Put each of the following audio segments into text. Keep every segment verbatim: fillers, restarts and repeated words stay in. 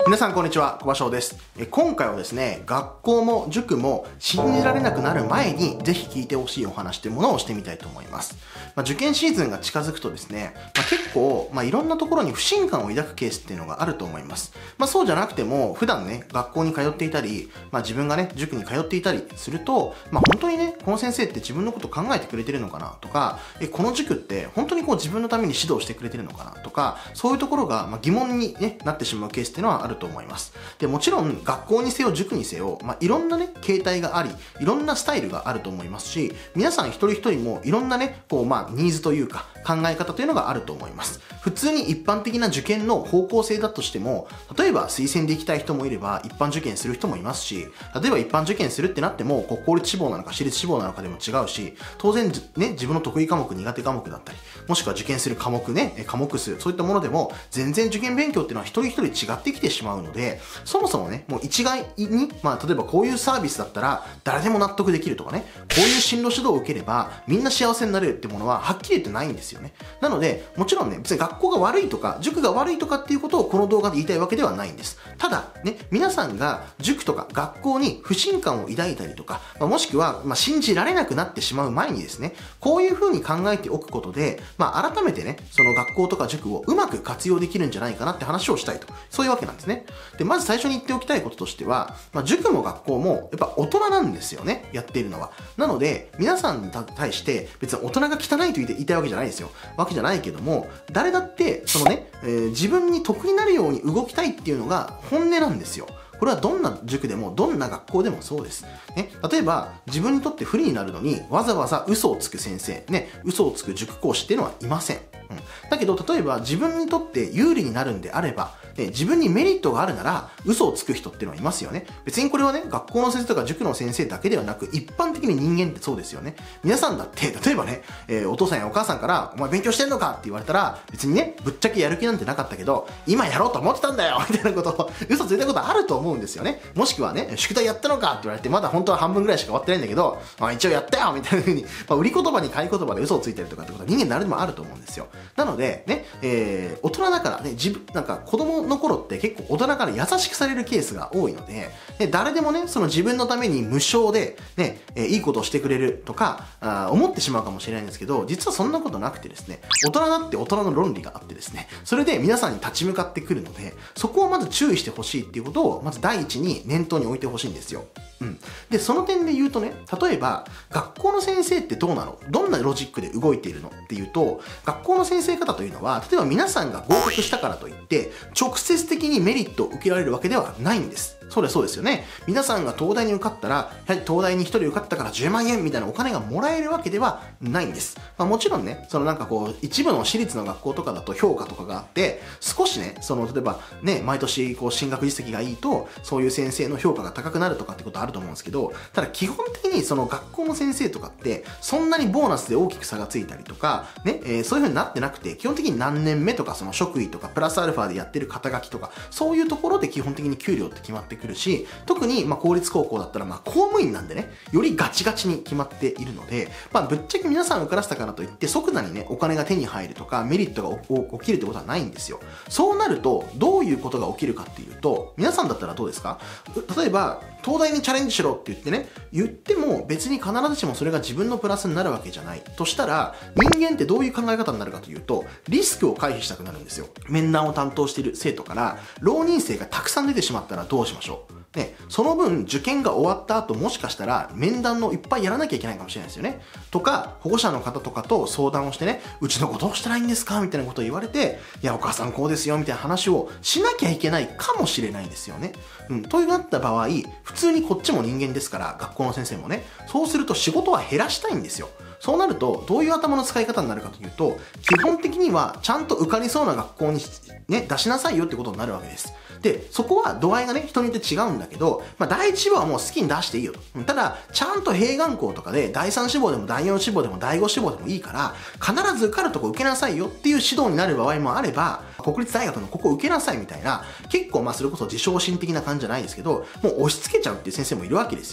皆さんこんにちは、小場翔です。え今回はですね、学校も塾も信じられなくなる前にぜひ聞いてほしいお話というものをしてみたいと思います。まあ、受験シーズンが近づくとですね、まあ、結構、まあ、いろんなところに不信感を抱くケースっていうのがあると思います。まあ、そうじゃなくても、普段ね、学校に通っていたり、まあ、自分がね、塾に通っていたりすると、まあ、本当にね、この先生って自分のこと考えてくれてるのかなとか、えこの塾って本当にこう自分のために指導してくれてるのかなとか、そういうところがまあ疑問に、ね、なってしまうケースっていうのはあると思います。でもちろん学校にせよ塾にせよ、まあ、いろんなね形態があり、いろんなスタイルがあると思いますし、皆さん一人一人もいろんなねこうまあニーズというか考え方というのがあると思います。普通に一般的な受験の方向性だとしても、例えば推薦で行きたい人もいれば一般受験する人もいますし、例えば一般受験するってなってもこう公立志望なのか私立志望なのかでも違うし、当然ね自分の得意科目苦手科目だったり、もしくは受験する科目ね科目数、そういったものでも全然受験勉強っていうのは一人一人違ってきてしまうので、そもそもねもう一概に、まあ、例えばこういうサービスだったら誰でも納得できるとかね、こういう進路指導を受ければみんな幸せになれるってものははっきり言ってないんですよね。なのでもちろんね別に学校が悪いとか塾が悪いとかっていうことをこの動画で言いたいわけではないんです。ただね、皆さんが塾とか学校に不信感を抱いたりとか、まあ、もしくは、まあ、信じられなくなってしまう前にですね、こういう風に考えておくことで、まあ、改めてねその学校とか塾をうまく活用できるんじゃないかなって話をしたいと、そういうわけなんですね。でまず最初に言っておきたいこととしては、まあ、塾も学校もやっぱ大人なんですよね、やっているのは。なので皆さんに対して別に大人が汚いと言いたいわけじゃないですよ。わけじゃないけども、誰だってそのね、えー、自分に得になるように動きたいっていうのが本音なんですよ。これはどんな塾でもどんな学校でもそうです。ね、例えば自分にとって不利になるのにわざわざ嘘をつく先生、ね、嘘をつく塾講師っていうのはいません。うん、だけど例えば自分にとって有利になるんであれば、ね、自分にメリットがあるなら嘘をつく人っていうのはいますよね。別にこれはね学校の先生とか塾の先生だけではなく一般的に人間ってそうですよね。皆さんだって例えばね、えー、お父さんやお母さんからお前勉強してんのかって言われたら、別にねぶっちゃけやる気なんてなかったけど今やろうと思ってたんだよみたいなことを嘘ついたことあると思うんですよね。もしくはね宿題やったのかって言われてまだ本当は半分ぐらいしか終わってないんだけど、まあ、一応やったよみたいな風に、まあ、売り言葉に買い言葉で嘘をついたりとかってことは人間誰でもあると思うんですよ。なのでね、えー、大人だからね、自分なんか子供の頃って結構大人から優しくされるケースが多いので、で誰でもねその自分のために無償でね、えー、いいことをしてくれるとかあ思ってしまうかもしれないんですけど、実はそんなことなくてですね、大人だって大人の論理があってですね、それで皆さんに立ち向かってくるので、そこをまず注意してほしいっていうことをまず第一に念頭に置いてほしいんですよ。うん、でその点で言うとね、例えば学校の先生ってどうなの、どんなロジックで動いているのっていうと、学校の先生方というのは例えば皆さんが合格したからといって直接的にメリットを受けられるわけではないんです。そうですそうですよね。皆さんが東大に受かったら、やはり東大にひとり受かったからじゅうまんえんみたいなお金がもらえるわけではないんです。まあ、もちろんね、そのなんかこう一部の私立の学校とかだと評価とかがあって、少しね、その例えばね、毎年こう進学実績がいいとそういう先生の評価が高くなるとかってことあると思うんですけど、ただ基本的にその学校の先生とかってそんなにボーナスで大きく差がついたりとかね、えー、そういう風になってなくて、基本的に何年目とかその職位とかプラスアルファでやってる肩書きとか、そういうところで基本的に給料って決まってくるし、特にまあ公立高校だったらまあ公務員なんでね、よりガチガチに決まっているので、まあぶっちゃけ皆さん受からせたからといって即座にねお金が手に入るとかメリットが起きるってことはないんですよ。そうなるとどういうことが起きるかっていうと、皆さんだったらどうですか？例えば東大にチャレンジしろって言ってね、言っても別に必ずしもそれが自分のプラスになるわけじゃないとしたら、人間ってどういう考え方になるかというと、リスクを回避したくなるんですよ。面談を担当している生徒から浪人生がたくさん出てしまったらどうしましょうね、その分受験が終わった後もしかしたら面談のいっぱいやらなきゃいけないかもしれないですよね。とか保護者の方とかと相談をしてね、うちの子どうしたらいいんですかみたいなことを言われて、いやお母さんこうですよみたいな話をしなきゃいけないかもしれないんですよね。うん、というなった場合、普通にこっちも人間ですから、学校の先生もね、そうすると仕事は減らしたいんですよ。そうなるとどういう頭の使い方になるかというと、基本的にはちゃんと受かりそうな学校に、ね、出しなさいよってことになるわけです。でそこは度合いがね人によって違うんだけど、まあ、第一志望はもう好きに出していいよと。ただちゃんと併願校とかでだいさん志望でもだいよん志望でもだいご志望でもいいから必ず受かるとこ受けなさいよっていう指導になる場合もあれば、国立大学のここ受けなさいみたいな、結構まあそれこそ自称心的な感じじゃないですけど、もう押し付けちゃうっていう先生もいるわけですよね。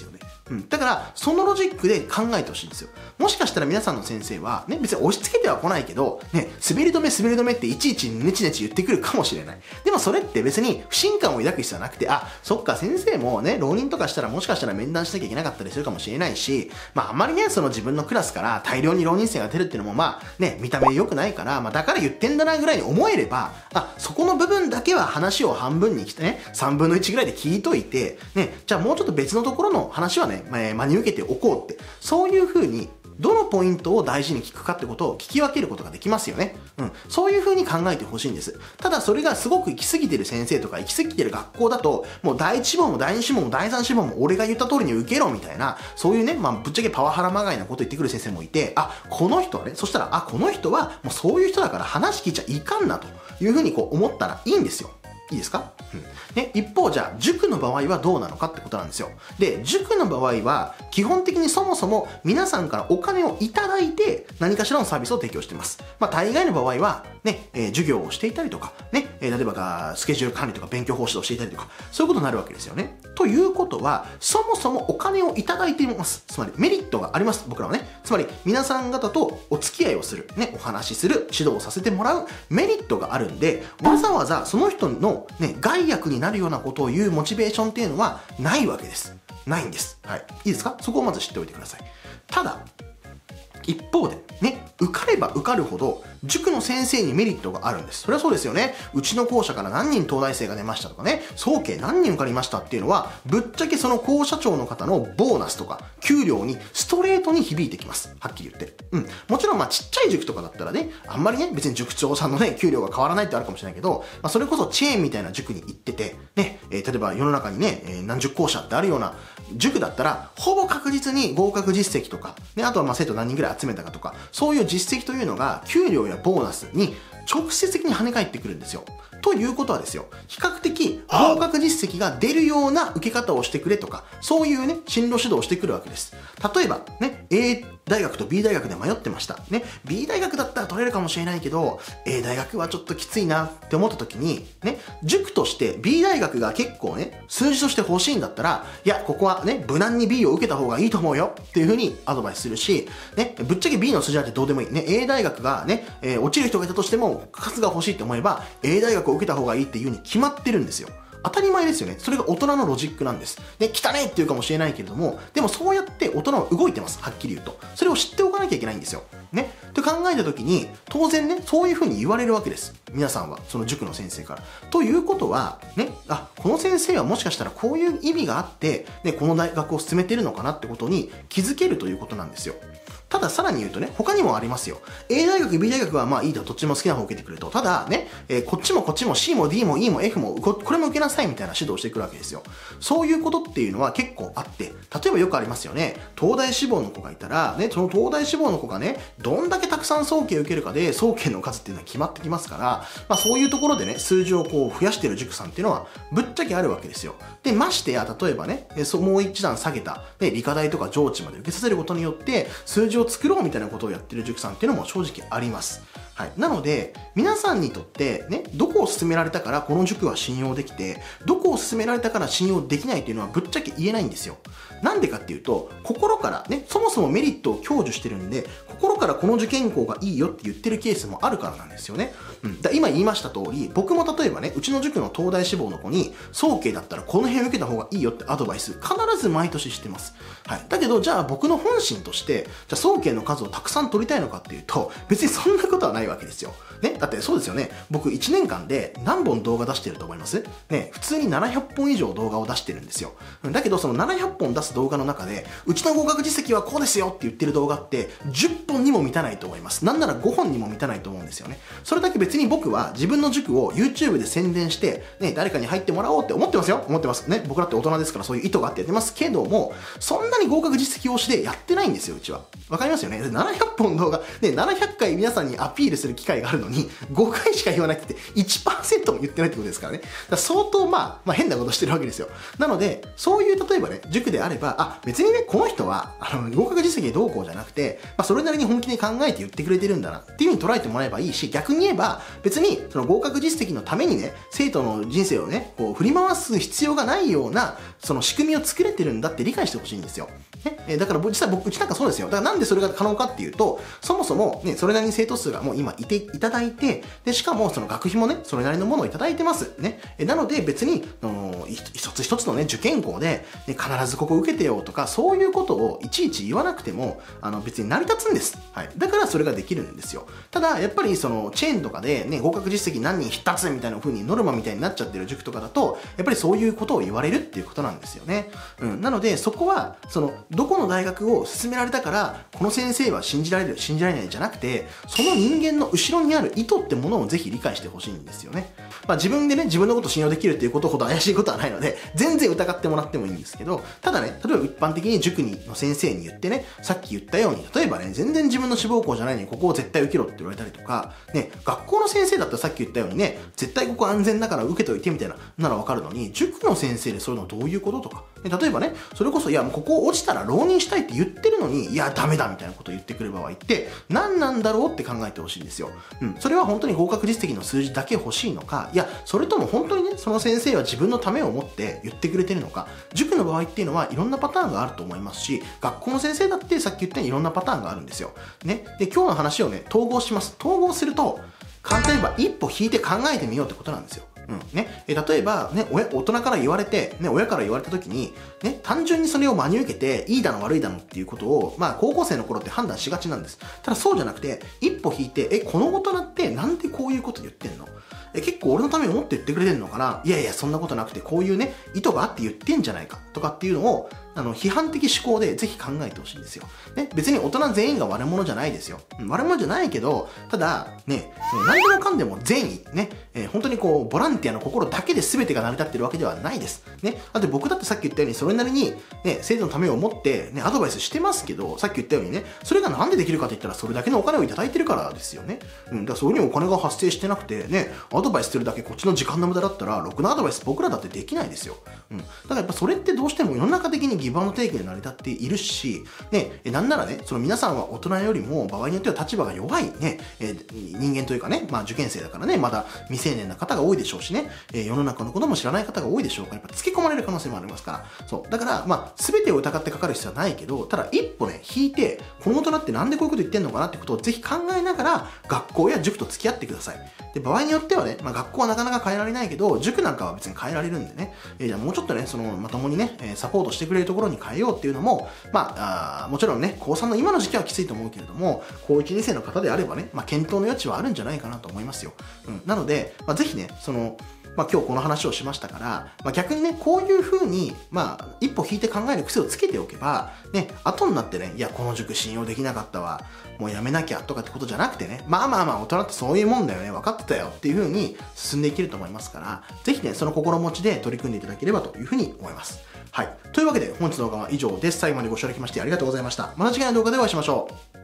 うん。だから、そのロジックで考えてほしいんですよ。もしかしたら皆さんの先生は、ね、別に押し付けては来ないけど、ね、滑り止め滑り止めっていちいちネチネチ言ってくるかもしれない。でもそれって別に不信感を抱く必要はなくて、あ、そっか、先生もね、浪人とかしたらもしかしたら面談しなきゃいけなかったりするかもしれないし、まああんまりね、その自分のクラスから大量に浪人生が出るっていうのもまあね、見た目良くないから、まあだから言ってんだなぐらいに思えれば、あ、そこの部分だけは話を半分にしてね、さんぶんのいちぐらいで聞いといて、ね、じゃあもうちょっと別のところの話はね、えー、真に受けておこうって、そういう風に、どのポイントを大事に聞くかってことを聞き分けることができますよね。うん。そういう風に考えてほしいんです。ただそれがすごく行き過ぎてる先生とか行き過ぎてる学校だと、もう第一志望も第二志望も第三志望も俺が言った通りに受けろみたいな、そういうね、まあぶっちゃけパワハラまがいなこと言ってくる先生もいて、あ、この人はね、そしたら、あ、この人はもうそういう人だから話聞いちゃいかんなという風にこう思ったらいいんですよ。いいですか？うん。ね、一方、じゃあ、塾の場合はどうなのかってことなんですよ。で、塾の場合は、基本的にそもそも皆さんからお金をいただいて何かしらのサービスを提供しています。まあ、大概の場合は、ね、えー、授業をしていたりとか、ね、えー、例えばが、スケジュール管理とか勉強方針をしていたりとか、そういうことになるわけですよね。ということは、そもそもお金をいただいています。つまり、メリットがあります。僕らはね。つまり、皆さん方とお付き合いをする、ね、お話しする、指導をさせてもらうメリットがあるんで、わざわざその人のね、害悪になるようなことを言うモチベーションっていうのはないわけです。ないんです。はい。いいですか？そこをまず知っておいてください。ただ、一方で、ね、受かれば受かるほど、塾の先生にメリットがあるんです。それはそうですよね。うちの校舎から何人東大生が出ましたとかね、総計何人受かりましたっていうのは、ぶっちゃけその校舎長の方のボーナスとか、給料にストレートに響いてきます。はっきり言って。うん。もちろん、まあちっちゃい塾とかだったらね、あんまりね、別に塾長さんのね、給料が変わらないってあるかもしれないけど、まあそれこそチェーンみたいな塾に行ってて、ね、えー、例えば世の中にね、えー、何十校舎ってあるような塾だったら、ほぼ確実に合格実績とか、ね、あとはまあ生徒何人ぐらい集めたかとか、そういう実績というのが、給料やボーナスに直接的に跳ね返ってくるんですよ。ということはですよ、比較的合格実績が出るような受け方をしてくれとか、そういうね、進路指導をしてくるわけです。例えば、ね、A 大学と B 大学で迷ってました。ね、B 大学だったら取れるかもしれないけど、A 大学はちょっときついなって思った時に、ね、塾として B 大学が結構ね、数字として欲しいんだったら、いや、ここはね、無難に B を受けた方がいいと思うよっていう風にアドバイスするし、ね、ぶっちゃけ B の数字なんてどうでもいい。ね、A 大学がね、えー、落ちる人がいたとしても、数が欲しいって思えば、A 大学を受けた方がいいっていう風に決まってるんですよ。当たり前ですよね。それが大人のロジックなんです。で、汚ねって言うかもしれないけれども、でもそうやって大人は動いてます。はっきり言うと。それを知っておかなきゃいけないんですよ。ね。と考えたときに、当然ね、そういうふうに言われるわけです。皆さんは、その塾の先生から。ということは、ね、あ、この先生はもしかしたらこういう意味があって、ね、この大学を進めてるのかなってことに気づけるということなんですよ。たださらに言うとね、他にもありますよ。A 大学、B 大学はまあいいと、どっちも好きな方を受けてくれと。ただね、えー、こっちもこっちも C も D も E も F もこ、これも受けなさいみたいな指導をしてくるわけですよ。そういうことっていうのは結構あって、例えばよくありますよね。東大志望の子がいたら、ね、その東大志望の子がね、どんだけたくさん早慶を受けるかで、早慶の数っていうのは決まってきますから、まあそういうところでね、数字をこう増やしてる塾さんっていうのは、ぶっちゃけあるわけですよ。で、ましてや、例えばね、そもう一段下げた、ね、理科大とか上智まで受けさせることによって、数字を作ろうみたいなことをやってる塾さんっていうのも正直あります。はい。なので、皆さんにとってね、どこを勧められたからこの塾は信用できて、どこを勧められたから信用できないっていうのはぶっちゃけ言えないんですよ。なんでかっていうと、心からね、そもそもメリットを享受してるんで、心からこの受験校がいいよって言ってるケースもあるからなんですよね。うん。だ今言いました通り、僕も例えばね、うちの塾の東大志望の子に、早慶だったらこの辺受けた方がいいよってアドバイス、必ず毎年してます。はい。だけど、じゃあ僕の本心として、じゃあ早慶の数をたくさん取りたいのかっていうと、別にそんなことはないわけですよ。ね。だってそうですよね。僕いちねんかんで何本動画出してると思いますね。普通にななひゃっぽん以上動画を出してるんですよ。だけどそのななひゃっぽん出す動画の中で、うちの合格実績はこうですよって言ってる動画ってじゅっぽんにも満たないと思います。なんならごほんにも満たないと思うんですよね。それだけ別に僕は自分の塾を YouTube で宣伝して、ね、誰かに入ってもらおうって思ってますよ。思ってます。ね。僕だって大人ですからそういう意図があってやってますけども、そんなに合格実績推しでやってないんですよ、うちは。わかりますよね。ななひゃっぽん動画、ね、ななひゃっかい皆さんにアピールする機会があるのに、ごかいしか言わなくて、いちパーセントも言ってないってことですからね。だから相当まあ、まあ変なことしてるわけですよ。なので、そういう例えばね、塾であれば、あ、別にね、この人は、あの、合格実績どうこうじゃなくて、まあそれなりに本気で考えて言ってくれてるんだなっていう風に捉えてもらえばいいし、逆に言えば、別にその合格実績のためにね、生徒の人生をね、こう振り回す必要がないような、その仕組みを作れてるんだって理解してほしいんですよ。ね、えだから実際僕、うちなんかそうですよ。だからなんでそれが可能かっていうと、そもそもね、それなりに生徒数がもう今いていただいて、で、しかもその学費もね、それなりのものをいただいてます。ね。えなので別に、あの、一つ一つのね、受験校で、ね、必ずここ受けてよとか、そういうことをいちいち言わなくても、あの、別に成り立つんです。はい。だからそれができるんですよ。ただ、やっぱりその、チェーンとかでね、合格実績何人必達みたいな風にノルマみたいになっちゃってる塾とかだと、やっぱりそういうことを言われるっていうことなんですよね。うん。なので、そこは、その、どこの大学を勧められたから、この先生は信じられる、信じられないじゃなくて、その人間の後ろにある意図ってものをぜひ理解してほしいんですよね。まあ自分でね、自分のことを信用できるっていうことほど怪しいことはないので、全然疑ってもらってもいいんですけど、ただね、例えば一般的に塾にの先生に言ってね、さっき言ったように、例えばね、全然自分の志望校じゃないのに、ここを絶対受けろって言われたりとか、ね、学校の先生だったらさっき言ったようにね、絶対ここ安全だから受けといてみたいな、ならわかるのに、塾の先生でそういうのどういうこととか、ね、例えばね、それこそ、いや、もうここ落ちたら浪人したいって言ってるのに、いや、ダメだみたいなことを言ってくる場合って、何なんだろうって考えてほしいんですよ。うん。それは本当に合格実績の数字だけ欲しいのか、いや、それとも本当にね、その先生は自分のためを思って言ってくれてるのか、塾の場合っていうのはいろんなパターンがあると思いますし、学校の先生だってさっき言ったようにいろんなパターンがあるんですよ。ね。で、今日の話をね、統合します。統合すると、簡単に言えば一歩引いて考えてみようってことなんですよ。うん。ね。え、例えば、ね、親、大人から言われて、ね、親から言われた時に、ね、単純にそれを真に受けて、いいだの悪いだのっていうことを、まあ、高校生の頃って判断しがちなんです。ただそうじゃなくて、一歩引いて、え、この大人ってなんでこういうこと言ってんの？え、結構俺のために思って言ってくれてんのかな？いやいや、そんなことなくて、こういうね、意図があって言ってんじゃないか、とかっていうのを、あの、批判的思考でぜひ考えてほしいんですよ。ね、別に大人全員が悪者じゃないですよ。悪者じゃないけど、ただ、ね、何でもかんでも善意、ね、えー、本当にこう、ボランティアの心だけで全てが成り立ってるわけではないです。ね、あと僕だってさっき言ったように、それなりに、ね、生徒のためを思って、ね、アドバイスしてますけど、さっき言ったようにね、それがなんでできるかって言ったら、それだけのお金をいただいてるからですよね。うん、だからそれにお金が発生してなくて、ね、アドバイスするだけこっちの時間の無駄だったら、ろくなアドバイス僕らだってできないですよ。うん。だからやっぱそれってどうしても世の中的にギブアンドテイクで成り立っているし、ね、なんならね、その皆さんは大人よりも場合によっては立場が弱いね、えー、人間というかね、まあ受験生だからね、まだ未成年な方が多いでしょうしね、えー、世の中のことも知らない方が多いでしょうから、やっぱ付け込まれる可能性もありますから。そう。だから、まあ、全てを疑ってかかる必要はないけど、ただ一歩ね、引いて、この大人ってなんでこういうこと言ってんのかなってことをぜひ考えながら、学校や塾と付き合ってください。で、場合によってはね、まあ学校はなかなか変えられないけど、塾なんかは別に変えられるんでね、えー、じゃあもうちょっとね、その、まともにね、サポートしてくれるところに変えようっていうのも、まあ、あもちろんね、高さんの今の時期はきついと思うけれども、高いち、に生の方であればね、まあ、検討の余地はあるんじゃないかなと思いますよ。うん。なので、まあ、ぜひね、その、まあ、今日この話をしましたから、まあ、逆にね、こういう風に、まあ、一歩引いて考える癖をつけておけば、ね、後になってね、いや、この塾信用できなかったわ、もうやめなきゃとかってことじゃなくてね、まあまあまあ、大人ってそういうもんだよね、分かってたよっていう風に進んでいけると思いますから、ぜひね、その心持ちで取り組んでいただければという風に思います。はい。というわけで、本日の動画は以上です。最後までご視聴いただきましてありがとうございました。また次回の動画でお会いしましょう。